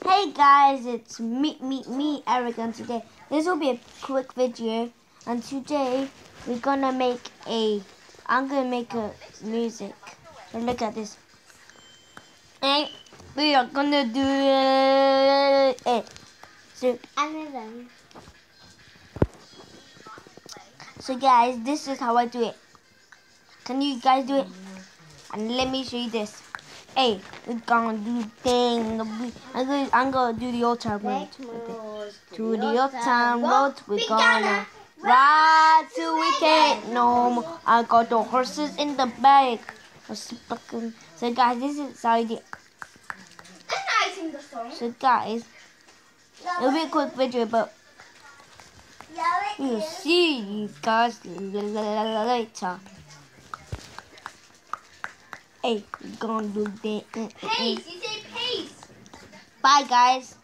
Hey guys, it's me, Eric, and today this will be a quick video. And today I'm gonna make a music. So look at this. And we are gonna do it. So guys, this is how I do it. Can you guys do it? And let me show you this. Hey, we're gonna do thing. I'm gonna do the old town road. To the old town road, we're gonna ride till we can't no more. I got the horses in the back. So guys, this is how I do it. So guys, it'll be a quick video, but we'll see you guys later. Hey, we're gonna do that. Pace, you say pace. Bye guys.